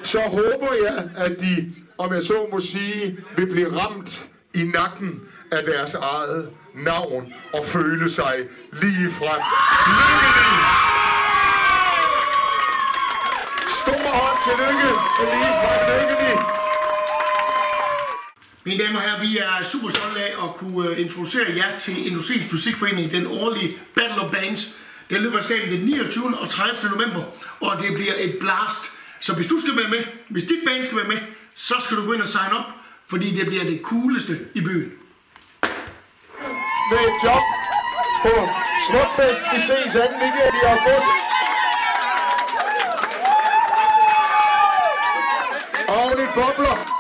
så håber jeg, at de, om jeg så må sige, vil blive ramt i nakken af deres eget navn og føle sig ligefrem lykkelige. Stor hånd til lykke til ligefrem lykkelige. Mine damer og herrer, vi er super stolte af at kunne introducere jer til Industriens Musikforening, den årlige Battle of Bands. Den løber af stablen den 29. og 30. november, og det bliver et blast. Så hvis du skal være med, hvis dit band skal være med, så skal du gå ind og sign op, fordi det bliver det cooleste i byen. Med et job på Smukfest. Vi ses anden weekend i august. Og lidt bobler.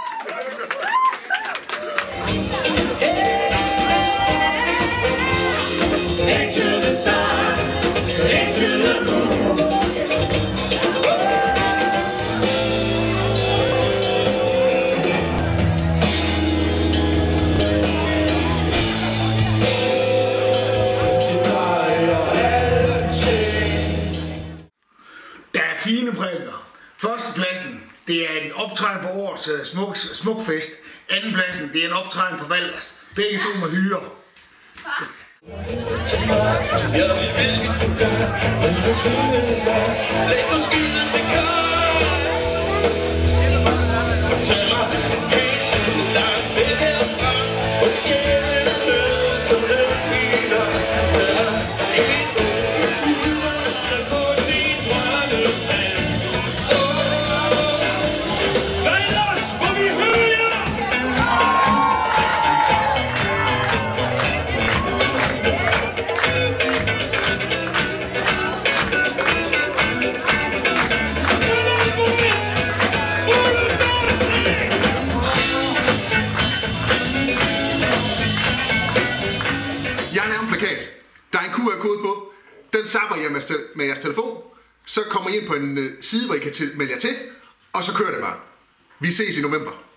Fine prædiker. Førstepladsen, det er en optræden på årets Smukfest. Andenpladsen, det er en optræden på Valders. Begge to med hyre. Der er en QR-kode på. Den zapper jeg med jeres telefon. Så kommer I ind på en side, hvor I kan melde jer til. Og så kører det bare. Vi ses i november.